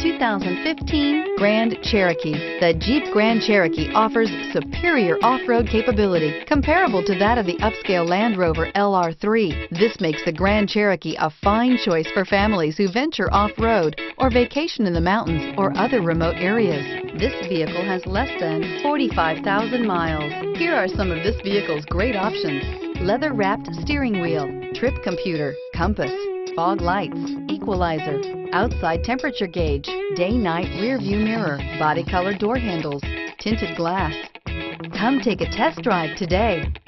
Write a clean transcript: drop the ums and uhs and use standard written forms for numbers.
2015 Grand Cherokee. The Jeep Grand Cherokee offers superior off-road capability comparable to that of the upscale Land Rover LR3. This makes the Grand Cherokee a fine choice for families who venture off-road or vacation in the mountains or other remote areas. This vehicle has less than 45,000 miles. Here are some of this vehicle's great options: leather-wrapped steering wheel, trip computer, compass, fog lights, equalizer, outside temperature gauge, day-night rear view mirror, body color door handles, tinted glass. Come take a test drive today.